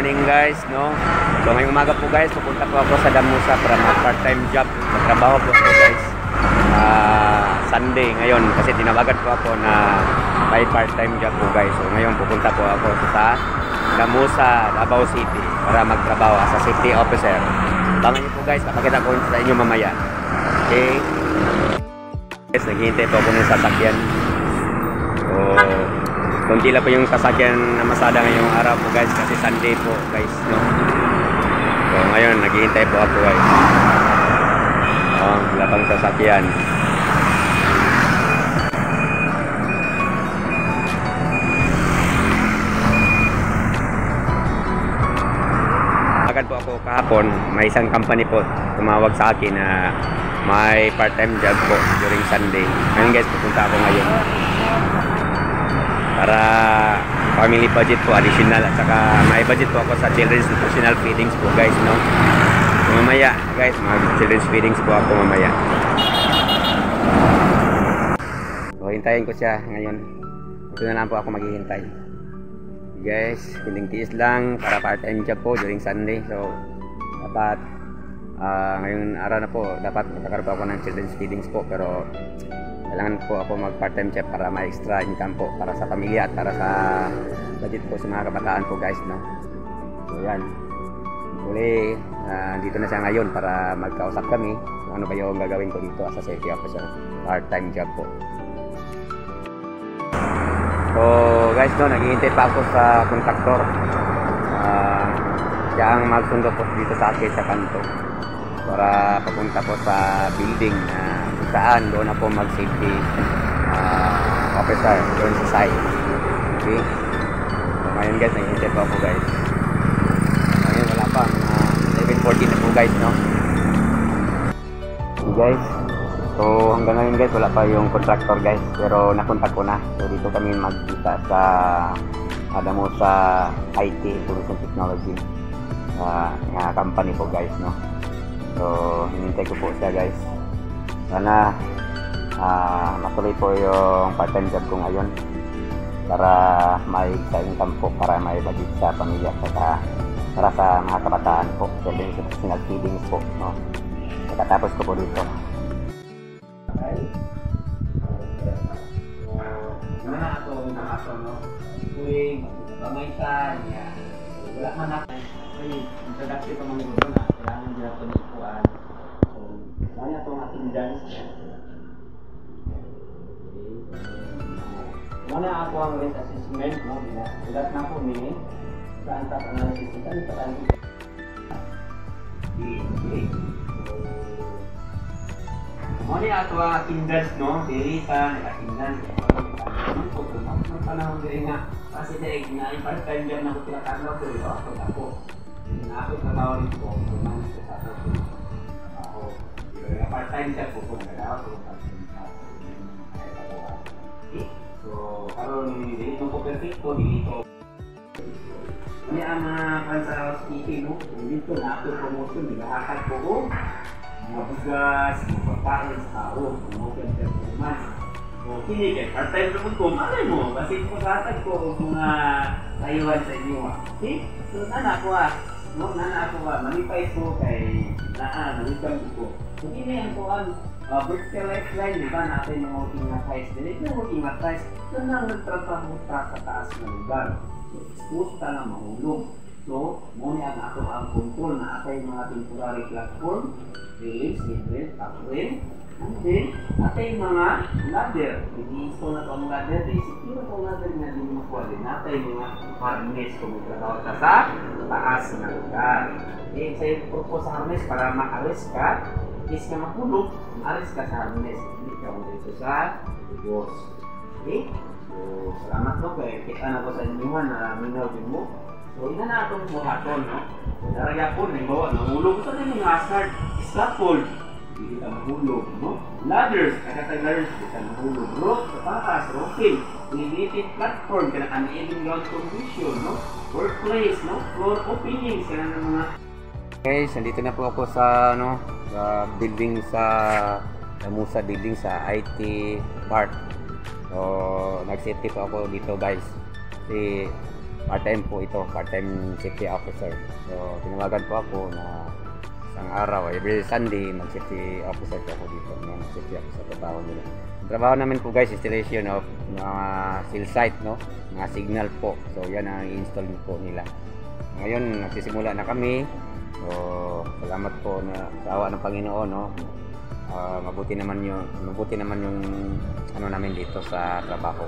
morning guys, no? So ngayong umaga po guys, pupunta po ako sa Damusa para mag-part-time job. Magtrabaho po ako guys. Sunday ngayon kasi tinawagan po ako na may part-time job po guys. So ngayon pupunta po ako sa Damusa, Davao City para magtrabaho as a safety officer. Abangan niyo po guys, papakita ko sa inyo mamaya. Okay? Guys, naghihintay po ako ng sasakyan. So kunti lang po yung sasakyan na masada ngayong araw po guys kasi Sunday po guys, no? So ngayon naghihintay po ako guys. Wala pang sasakyan. Agad po ako kahapon, may isang company po tumawag sa akin na may part-time job po during Sunday. Ngayon guys, pupunta ako ngayon para family budget po additional at saka may budget po ako sa children's nutritional feedings po guys, no? So, mamaya guys, mag children's feedings po ako mamaya. So hintayin ko siya ngayon. Ito na lang po ako maghihintay guys, hindi tiis lang para part-time job po during Sunday. So dapat ngayon araw na po dapat magkakaroon po ako ng children's feedings po, pero kailangan po ako mag part-time job para may extra income po para sa pamilya at para sa budget po sa mga kabataan po guys, no? So yan, uli dito na siya ngayon para magkausap kami kung ano ba yung gagawin ko dito as a safety officer, part-time job po. So guys, no, naghihintay pa ako sa kontraktor. Siya ang magsundo po dito sa akin sa kanto para papunta po sa building na saan doon na po mag-safety officer doon sa site. Okay? So, ngayon guys, naghihintay po ako guys. Ngayon wala pa, 11:40 na po guys, no? Okay guys, so hanggang ngayon guys wala pa yung contractor guys, pero nakontak ko na. So dito kami magkita sa Damusa IT, Information Technology company po guys, no? So hinintay ko po siya guys. Sana matuloy po yung part-time job ko ngayon para may sa income po, para may budget sa pamilya at para sa mga kabataan po, children's nutritional feedings po, no? Nakatapos ko po dito. Okay. Mana ako no? Tuwing pamaitan niya. Wala man ako. Introduction pa mga gusto na kailangan nila ito nikuhaan. So, kaya itong attendance niya. Mana ako ang risk assessment, no? Ulat na po ni saan top analysis ito. Okay. Muna ato ang attendance, no? Dirita, attendance. Ano po ito? Ang panahon din nga. Kasi direct na i-part-time job na ko tinatalo ko. Ako. Ako trabaho rin po. Ako. Part-time job po po. So, karoon dito po perfecto. Dito. Ini ang mga kansa housekeeping, no? Dito na ako promotion. Naghahatag po ko. Mga bugas, mga pagkain sa tao, mga performance. O, hindi, part-time naman ko, malay mo, kasi pagkatag ko mga tayuan sa inyo. Okay? So, nana ako no? Nana ako manipay ko kay manipay ko. So, hindi na yan ko vertical lifeline, di ba natin yung working advice? Dili yung working advice, doon lang nagtrabaho ka sa taas na lugar. So, expose ka na mahulog. So, muna ang ato ang control na atay mga temporary platform, rails, mid-rail, top rail, and then atay mga ladder. Hindi-iso na itong ladder, secure itong ladder na din makuha din. Atay mga harness kung magkakaw ka sa taas na lugar. Okay, sa yung purpose sa harness para ma-arrest ka, is ka mahulog, ma-arrest ka sa harness. Hindi ka mo dito sa boss. Okay? So, salamat po kaya kita na ko sa inyo na minaw din mo. So, ina na itong buhaton, no? So, daraya po, halimbawa, nahulog. Ito din yung hazard, scaffold. Hindi ka mahulog, no? Ladders, ladders, hindi ka mahulog. Rope, sapatas, roping, elevated platform, kaya unable ground condition, no? Workplace, no? Floor openings, kaya ng mga... Guys, nandito na po ako sa, sa building sa Damusa building sa IT Park. So, nag-safety po ako dito, guys. Kasi part-time po ito, part-time safety officer. So tinawagan po ako na isang araw, every Sunday, mag-safety officer po ako dito. Mag-safety officer po tawag nila. Ang trabaho namin po guys, installation of mga cell site, no? Mga signal po. So yan ang i-install po nila. Ngayon, nagsisimula na kami. So salamat po na sa awa ng Panginoon, no? Mabuti naman yung ano namin dito sa trabaho.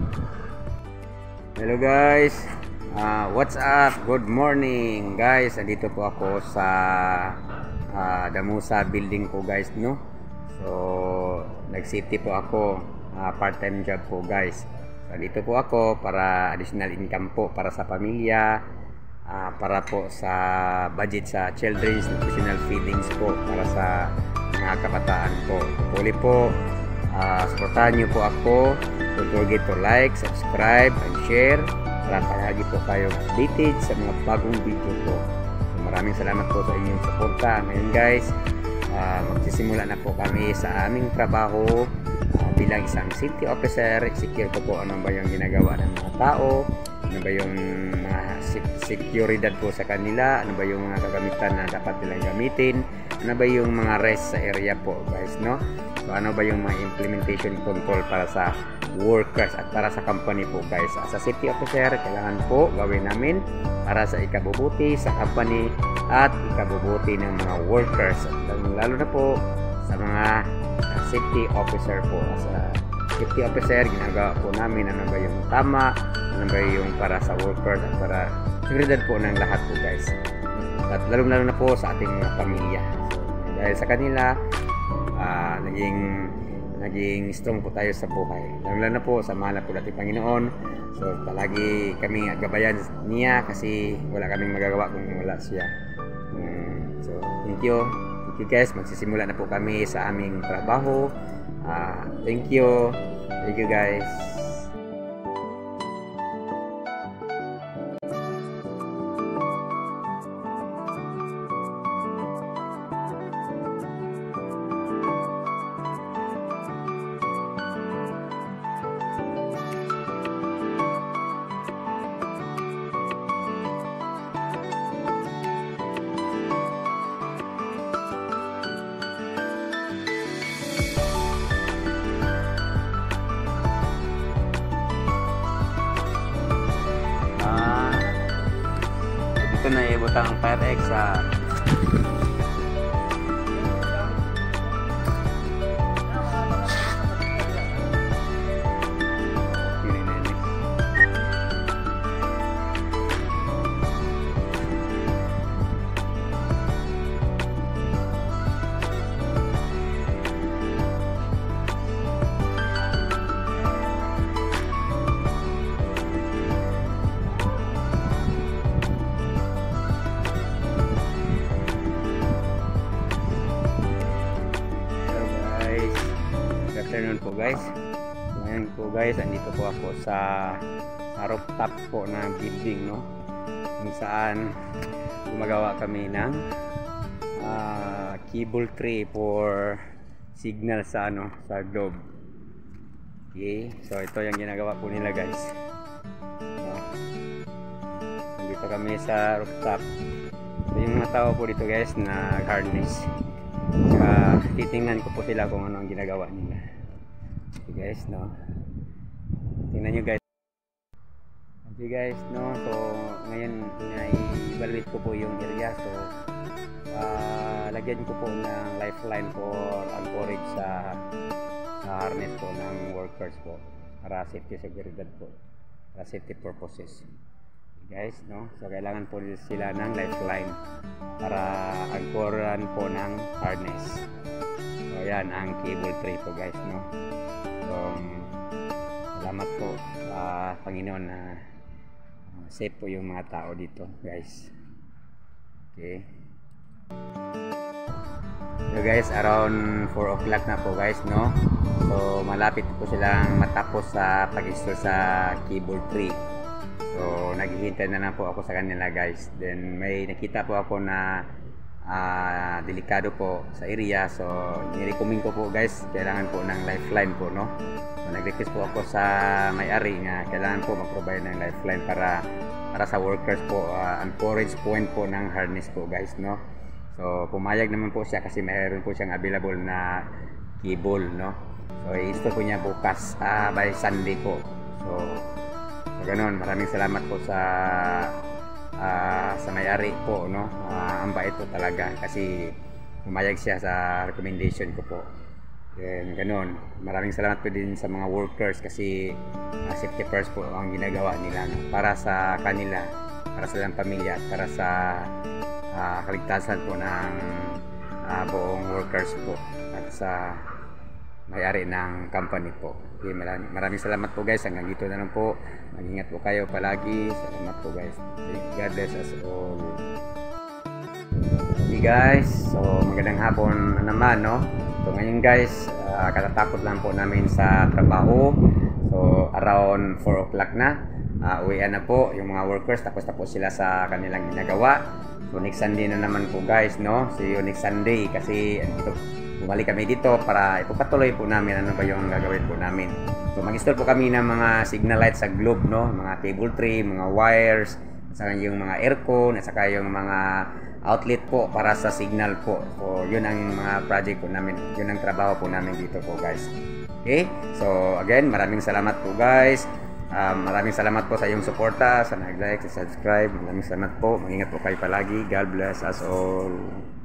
Hello guys. What's up? Good morning guys. Andito po ako sa Damusa building po guys, no? So nag-safety po ako, part-time job po guys. So dito po ako para additional income po para sa pamilya, para po sa budget sa children's nutritional feedings po para sa mga kabataan po. Huli po, supportahan niyo po ako. Don't forget to like, subscribe, and share para palagi po kayong updated sa mga bagong video ko. So, maraming salamat po sa inyong suporta. Ngayon guys, magsisimula na po kami sa aming trabaho bilang isang safety officer. Secure ko po ano ba yung ginagawa ng mga tao, ano ba yung mga seguridad po sa kanila, ano ba yung mga kagamitan na dapat nilang gamitin, ano ba yung mga rest sa area po guys, no? So ano ba yung mga implementation control para sa workers at para sa company po guys. As a safety officer, kailangan po gawin namin para sa ikabubuti sa company at ikabubuti ng mga workers, lalo na po sa mga safety officer po. As a safety officer, ginagawa po namin ano ba yung tama, ano ba yung para sa workers at para seguridad po ng lahat po guys, at lalo na po sa ating mga pamilya. So, dahil sa kanila, naging strong po tayo sa buhay, lalo na po sa mahal na po nating Panginoon. So palagi kaming gabayan niya kasi wala kaming magagawa kung wala siya. So thank you guys. Magsisimula na po kami sa aming trabaho. Thank you guys. Dito na ibutang ang Fire-X sa afternoon po guys. Ngayon po guys, andito po ako sa rooftop po ng building, no? Kung saan gumagawa kami ng cable tray for signal sa sa globe. Okay, so ito yung ginagawa po nila guys. Andito kami sa rooftop. So, yung mga tao po dito guys na harness. Titingnan ko po sila kung ano ang ginagawa nila. Okay guys, no? Tingnan nyo guys. Okay guys, no? So ngayon i-evaluate ko po yung area. So lagyan ko po ng lifeline for anchorage sa harness po ng workers po para safety seguridad po, para safety purposes. Okay guys, no? So kailangan po sila ng lifeline para anchoran po ng harness. So yan ang cable tray po guys, no? So salamat po sa Panginoon na safe po yung mga tao dito guys. Okay. So guys, around 4 o'clock na po guys, no? So malapit po silang matapos sa pag-install sa cable tray. So naghihintay na po ako sa kanila guys. Then may nakita po ako na delikado po sa area. So nirecommend ko po guys, kailangan po ng lifeline po, no? So nag-request po ako sa may-ari nga kailangan po mag-provide ng lifeline para para sa workers po, ang courage point po ng harness po guys, no. So pumayag naman po siya kasi mayroon po siyang available na cable, no. So i-install po niya bukas by Sunday po. So ganun, maraming salamat po sa may-ari po, no. Ang bait po talaga kasi pumayag siya sa recommendation ko po. And ganun, maraming salamat po din sa mga workers kasi safety first po ang ginagawa nila, no? Para sa kanila, para sa ilang pamilya, at para sa kaligtasan po ng buong workers po at sa may-ari ng company po. Okay, maraming salamat po guys, hanggang dito na lang po. Mag-ingat po kayo palagi. Salamat po guys. God bless us all. Okay guys, so magandang hapon na naman, no. So ngayon guys, katatapos lang po namin sa trabaho. So around 4 o'clock na, uwian na po yung mga workers, tapos sila sa kanilang ginagawa. So next Sunday na naman po guys, no. See you next Sunday kasi bumalik kami dito para ipagpatuloy po namin ano ba yung gagawin po namin. So mag-install po kami ng mga signal lights sa globe, no, mga cable tray, mga wires, at saka yung mga aircon, at saka yung mga outlet po para sa signal po. So yun ang mga project po namin, yun ang trabaho po namin dito po guys. Okay, so again, maraming salamat po guys. Maraming salamat po sa iyong suporta, sa nag-like, sa subscribe. Maraming salamat po, mag-ingat po kayo palagi. God bless us all.